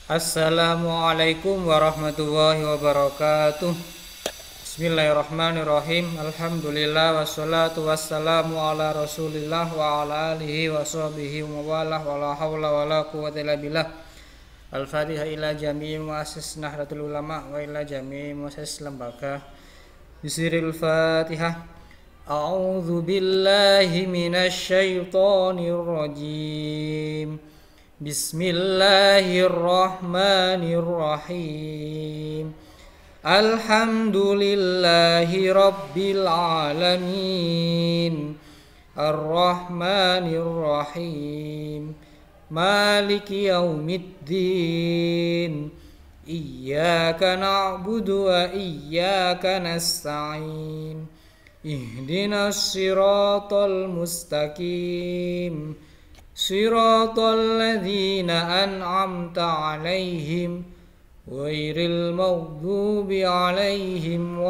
Assalamualaikum warahmatullahi wabarakatuh. Bismillahirrahmanirrahim. Alhamdulillah wassalatu wassalamu ala Rasulillah wa ala alihi wa sahbihi wa walah wa la haula wa la quwwata illa billah. Al-Fatihah ila jami'i muassis Nahdlatul Ulama wa ila jami'i muassis lembaga Bisiril Fatihah. A'udzu billahi minasy syaithanir rajim. Bismillahirrahmanirrahim. Alhamdulillahi rabbil alamin. Ar-Rahmanir-Rahim. Maliki yaumiddin. Iyyaka na'budu wa iyyaka nasta'in. Ihdinas siratal mustaqim. Siratal ladzina an'amta 'alaihim ghairil maghdubi 'alaihim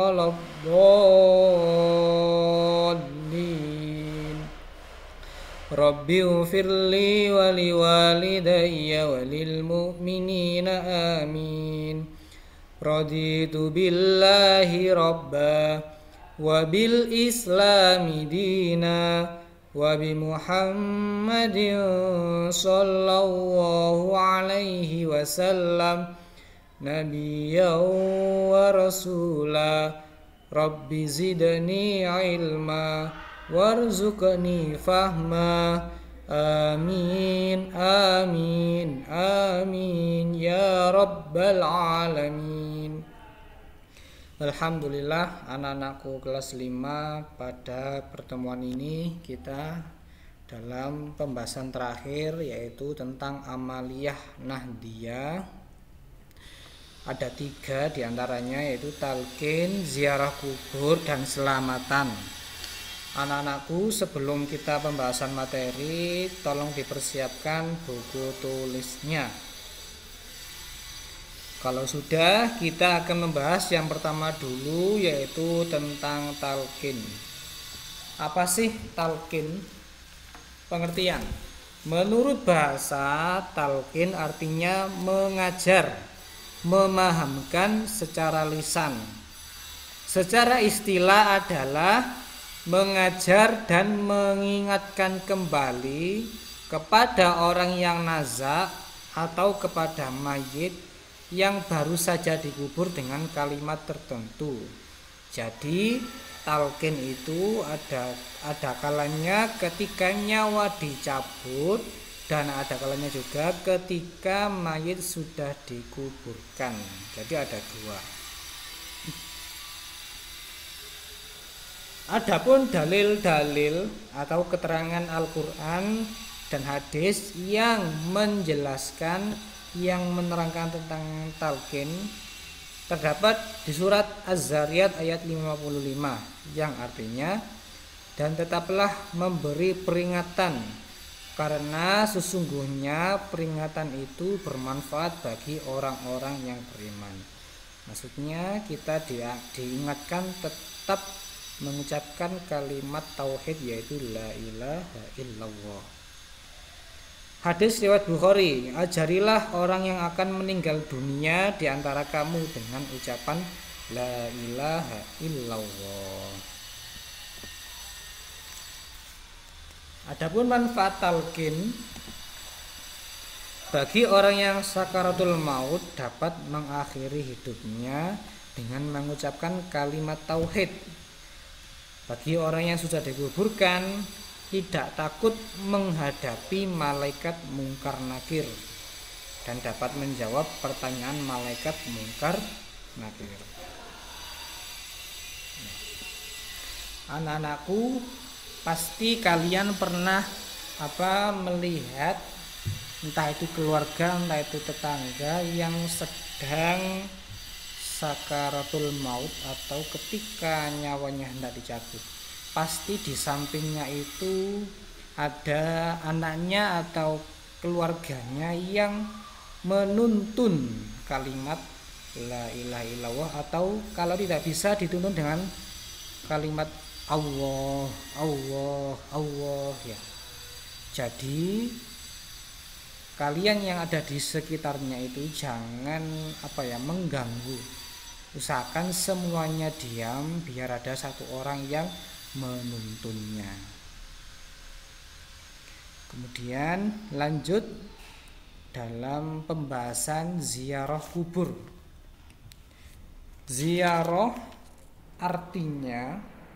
waladdallin. Rabbi ighfirli wa liwalidayya wa lil mu'minina amin. Raditu billahi rabba wa bil islami dina wa bi Muhammadin sallallahu alaihi wasallam nabiyyan wa rasula. Rabbi zidni ilma warzuqni fahma. Amin amin amin ya rabbal alamin. Alhamdulillah, anak-anakku kelas 5, pada pertemuan ini kita dalam pembahasan terakhir yaitu tentang amaliyah nahdiyah. Ada 3 diantaranya, yaitu talqin, ziarah kubur, dan selamatan. Anak-anakku, sebelum kita pembahasan materi, tolong dipersiapkan buku tulisnya. Kalau sudah, kita akan membahas yang pertama dulu, yaitu tentang talqin. Apa sih talqin? Pengertian. Menurut bahasa, talqin artinya mengajar, memahamkan secara lisan. Secara istilah adalah mengajar dan mengingatkan kembali kepada orang yang nazak atau kepada mayit yang baru saja dikubur dengan kalimat tertentu. Jadi talqin itu ada kalanya ketika nyawa dicabut, dan ada kalanya juga ketika mayit sudah dikuburkan. Jadi ada 2. Adapun dalil-dalil atau keterangan Al-Quran dan hadis yang menjelaskan, yang menerangkan tentang talqin terdapat di surat Az-Zariyat ayat 55, yang artinya, dan tetaplah memberi peringatan, karena sesungguhnya peringatan itu bermanfaat bagi orang-orang yang beriman. Maksudnya kita diingatkan tetap mengucapkan kalimat tauhid, yaitu la ilaha illallah. Hadis riwayat Bukhari, ajarilah orang yang akan meninggal dunia di antara kamu dengan ucapan la ilaha illallah. Adapun manfaat talqin bagi orang yang sakaratul maut, dapat mengakhiri hidupnya dengan mengucapkan kalimat tauhid. Bagi orang yang sudah dikuburkan, tidak takut menghadapi malaikat mungkar nakir dan dapat menjawab pertanyaan malaikat mungkar nakir. Anak-anakku, pasti kalian pernah melihat, entah itu keluarga, entah itu tetangga yang sedang sakaratul maut atau ketika nyawanya hendak dicabut. Pasti di sampingnya itu ada anaknya atau keluarganya yang menuntun kalimat la ilaha illallah, atau kalau tidak bisa dituntun dengan kalimat Allah, Allah, Allah ya. Jadi kalian yang ada di sekitarnya itu jangan mengganggu. Usahakan semuanya diam biar ada satu orang yang menuntunnya. Kemudian lanjut dalam pembahasan ziarah kubur. Ziarah artinya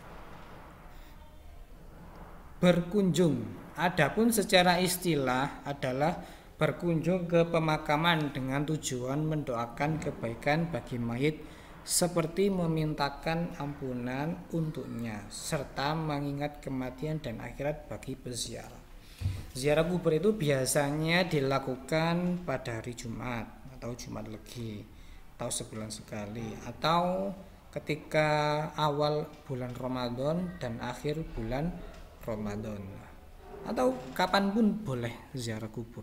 berkunjung. Adapun secara istilah adalah berkunjung ke pemakaman dengan tujuan mendoakan kebaikan bagi mayit seperti memintakan ampunan untuknya serta mengingat kematian dan akhirat bagi peziarah. Ziarah kubur itu biasanya dilakukan pada hari Jumat atau Jumat Legi atau sebulan sekali atau ketika awal bulan Ramadan dan akhir bulan Ramadan atau kapanpun boleh ziarah kubur.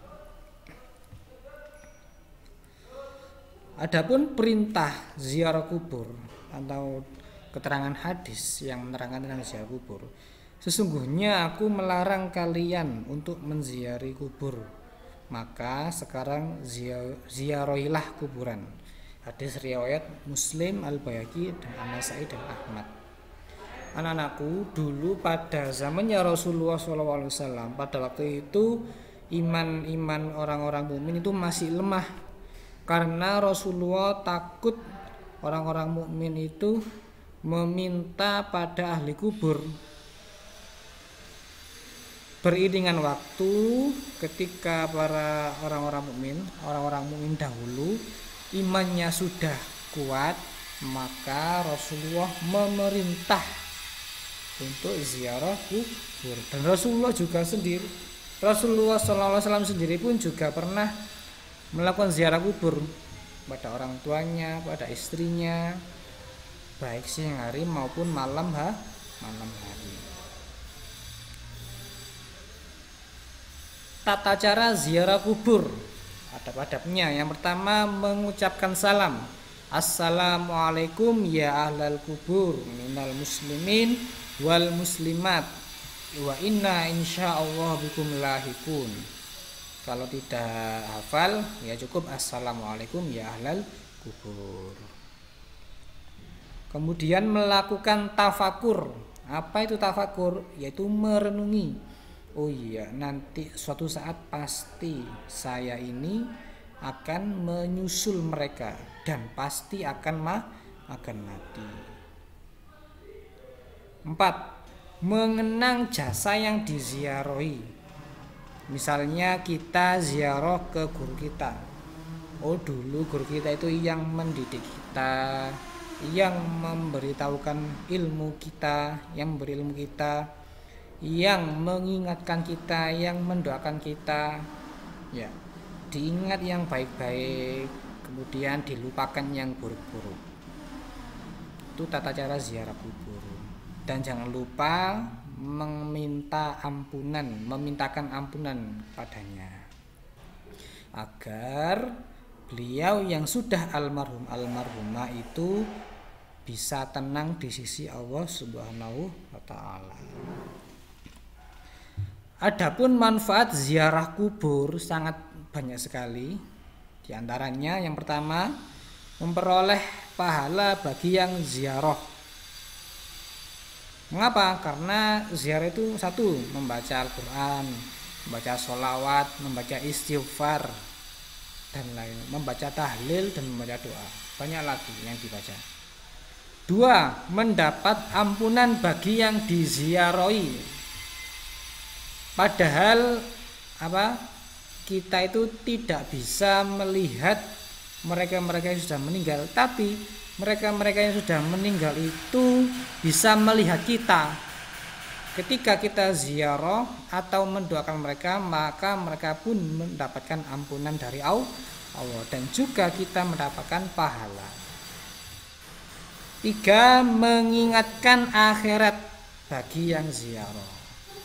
Adapun perintah ziarah kubur atau keterangan hadis yang menerangkan tentang ziarah kubur, sesungguhnya aku melarang kalian untuk menziarahi kubur, maka sekarang ziarahilah kuburan. Hadis riwayat Muslim, Al-Baihaqi, dan An-Nasai dan Ahmad. Anak-anakku, dulu pada zamannya Rasulullah SAW, pada waktu itu iman orang-orang mukmin itu masih lemah, karena Rasulullah takut orang-orang mukmin itu meminta pada ahli kubur. Beriringan waktu, ketika para orang-orang mukmin dahulu imannya sudah kuat, maka Rasulullah memerintah untuk ziarah kubur. Dan Rasulullah SAW sendiri pun juga pernah melakukan ziarah kubur pada orang tuanya, pada istrinya, baik siang hari maupun malam hari. Tata cara ziarah kubur, adab-adabnya. Yang pertama, mengucapkan salam. Assalamualaikum ya ahlal kubur minal muslimin wal muslimat wa inna insyaallah bikum lahikun. Kalau tidak hafal ya cukup assalamualaikum ya ahlal kubur. Kemudian melakukan tafakur. Apa itu tafakur? Yaitu merenungi. Oh iya, nanti suatu saat pasti saya ini akan menyusul mereka dan pasti akan mati. 4. Mengenang jasa yang diziarahi. Misalnya kita ziarah ke guru kita. Oh, dulu guru kita itu yang mendidik kita, yang memberitahukan ilmu kita, yang memberi ilmu kita, yang mengingatkan kita, yang mendoakan kita. Ya, diingat yang baik-baik, kemudian dilupakan yang buruk-buruk. Itu tata cara ziarah kubur. Dan jangan lupa memintakan ampunan padanya, agar beliau yang sudah almarhumah itu bisa tenang di sisi Allah Subhanahu wa ta'ala. Adapun manfaat ziarah kubur sangat banyak sekali. Di antaranya yang pertama, memperoleh pahala bagi yang ziarah. Mengapa? Karena ziarah itu satu, membaca Al-Quran, membaca sholawat, membaca istighfar dan lain, membaca tahlil dan membaca doa. Banyak lagi yang dibaca. 2. Mendapat ampunan bagi yang diziarahi. Padahal kita itu tidak bisa melihat mereka-mereka yang sudah meninggal, tapi mereka-mereka yang sudah meninggal itu bisa melihat kita. Ketika kita ziarah atau mendoakan mereka, maka mereka pun mendapatkan ampunan dari Allah dan juga kita mendapatkan pahala. 3. Mengingatkan akhirat bagi yang ziarah.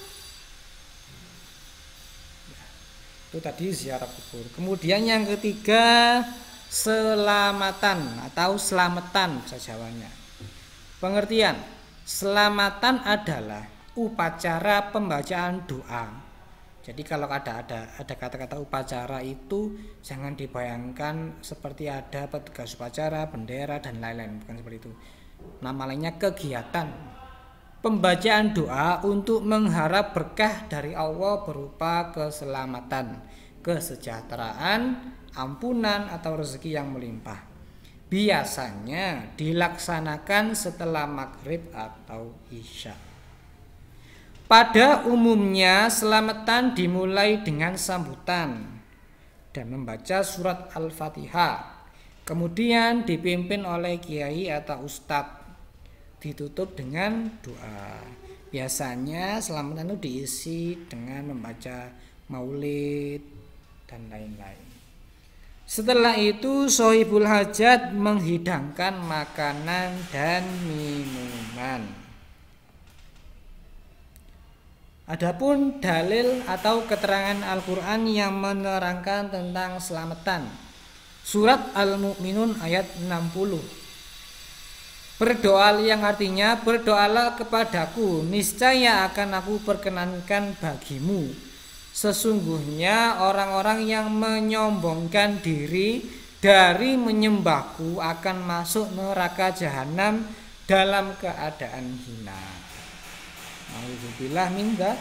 Itu tadi ziarah kubur. Kemudian yang ketiga, selamatan atau selamatan bahasa Jawanya. Pengertian, selamatan adalah upacara pembacaan doa. Jadi kalau ada kata-kata upacara itu jangan dibayangkan seperti ada petugas upacara, bendera dan lain-lain, bukan seperti itu. Nama lainnya kegiatan pembacaan doa untuk mengharap berkah dari Allah berupa keselamatan, kesejahteraan, ampunan atau rezeki yang melimpah. Biasanya dilaksanakan setelah maghrib atau isya. Pada umumnya selamatan dimulai dengan sambutan dan membaca surat Al-Fatihah. Kemudian dipimpin oleh kiai atau ustadz. Ditutup dengan doa. Biasanya selamatan itu diisi dengan membaca maulid dan lain-lain. Setelah itu sohibul hajat menghidangkan makanan dan minuman. Adapun dalil atau keterangan Al-Quran yang menerangkan tentang selamatan. Surat Al-Mu'minun ayat 60. Berdoa yang artinya berdoalah kepadaku, niscaya akan aku perkenankan bagimu. Sesungguhnya orang-orang yang menyombongkan diri dari menyembahku akan masuk neraka jahanam dalam keadaan hina. Alhamdulillah minta.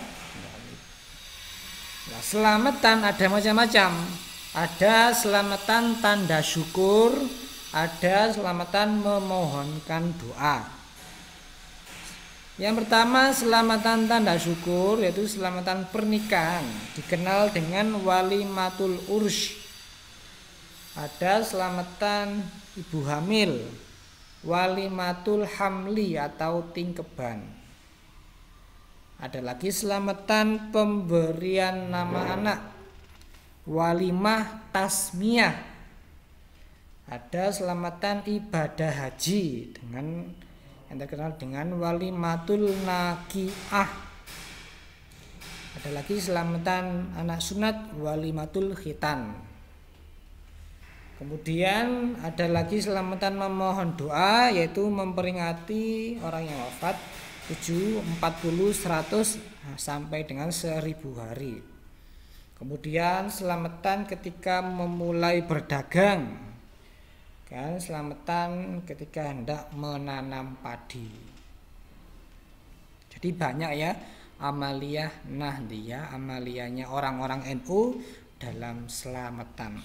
Nah, selamatan ada macam-macam. Ada selamatan tanda syukur, ada selamatan memohonkan doa. Yang pertama selamatan tanda syukur, yaitu selamatan pernikahan, dikenal dengan walimatul ursh. Ada selamatan ibu hamil, walimatul hamli atau tingkeban. Ada lagi selamatan pemberian nama anak, walimah tasmiyah. Ada selamatan ibadah haji dengan yang terkenal dengan walimatul nakiah. Ada lagi selamatan anak sunat, walimatul khitan. Kemudian ada lagi selamatan memohon doa, yaitu memperingati orang yang wafat 7, 40, 100 sampai dengan 1000 hari. Kemudian selamatan ketika memulai berdagang, kan, selamatan ketika hendak menanam padi. Jadi banyak ya amaliyah nahdiyah, amaliyahnya orang-orang NU dalam selamatan.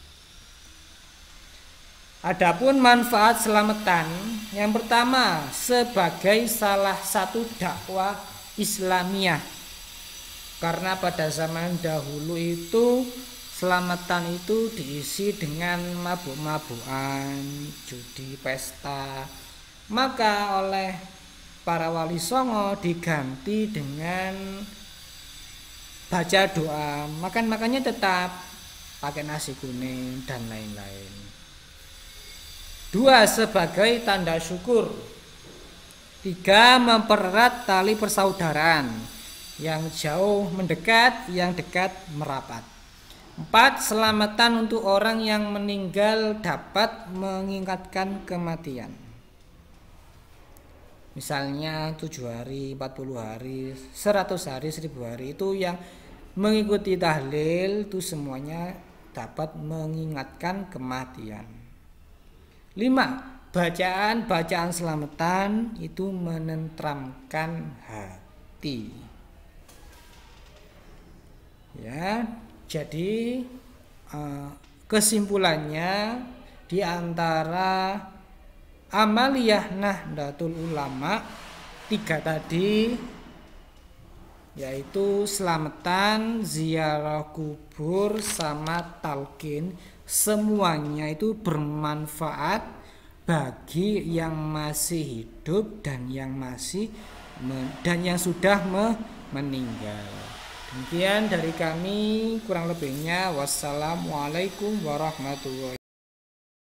Adapun manfaat selamatan, yang pertama sebagai salah satu dakwah Islamiyah. Karena pada zaman dahulu itu selamatan itu diisi dengan mabuk-mabukan, judi, pesta. Maka oleh para wali songo diganti dengan baca doa, makannya tetap pakai nasi kuning dan lain-lain. 2. Sebagai tanda syukur. 3. Mempererat tali persaudaraan, yang jauh mendekat, yang dekat merapat. 4. Selamatan untuk orang yang meninggal dapat mengingatkan kematian. Misalnya 7 hari, 40 hari, 100 hari, 1000 hari, itu yang mengikuti tahlil itu semuanya dapat mengingatkan kematian. 5. Bacaan selamatan itu menenteramkan hati. Ya, jadi kesimpulannya di antara amaliyah Nahdlatul Ulama 3 tadi, yaitu selamatan, ziarah kubur, sama talqin, semuanya itu bermanfaat bagi yang masih hidup dan yang sudah meninggal. Demikian dari kami, kurang lebihnya wassalamualaikum warahmatullahi